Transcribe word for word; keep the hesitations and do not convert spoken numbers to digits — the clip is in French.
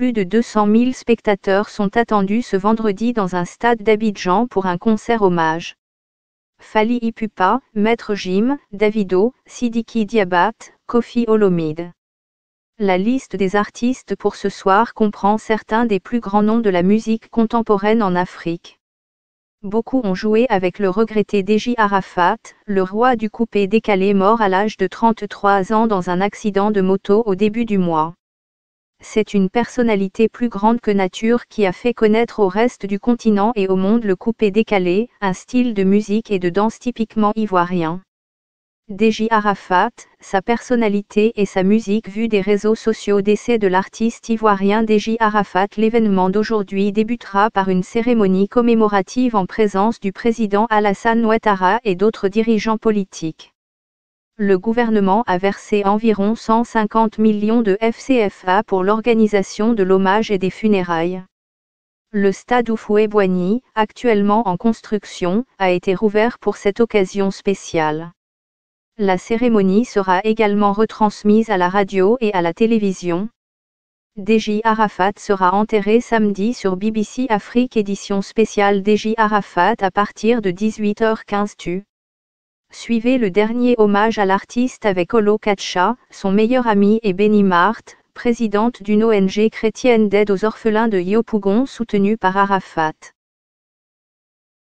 plus de deux cent mille spectateurs sont attendus ce vendredi dans un stade d'Abidjan pour un concert hommage. Fally Ipupa, Maître Gim, Davido, Sidiki Diabat, Koffi Olomide. La liste des artistes pour ce soir comprend certains des plus grands noms de la musique contemporaine en Afrique. Beaucoup ont joué avec le regretté Deji Arafat, le roi du coupé décalé mort à l'âge de trente-trois ans dans un accident de moto au début du mois. C'est une personnalité plus grande que nature qui a fait connaître au reste du continent et au monde le coupé décalé, un style de musique et de danse typiquement ivoirien. Deji Arafat, sa personnalité et sa musique vue des réseaux sociaux. Décès de l'artiste ivoirien Deji Arafat. L'événement d'aujourd'hui débutera par une cérémonie commémorative en présence du président Alassane Ouattara et d'autres dirigeants politiques. Le gouvernement a versé environ cent cinquante millions de francs C F A pour l'organisation de l'hommage et des funérailles. Le stade Houphouët-Boigny, actuellement en construction, a été rouvert pour cette occasion spéciale. La cérémonie sera également retransmise à la radio et à la télévision. Deji Arafat sera enterré samedi sur B B C Afrique édition spéciale Deji Arafat à partir de dix-huit heures quinze tu. Suivez le dernier hommage à l'artiste avec Olo Katcha, son meilleur ami et Benny Mart, présidente d'une O N G chrétienne d'aide aux orphelins de Yopougon soutenue par Arafat.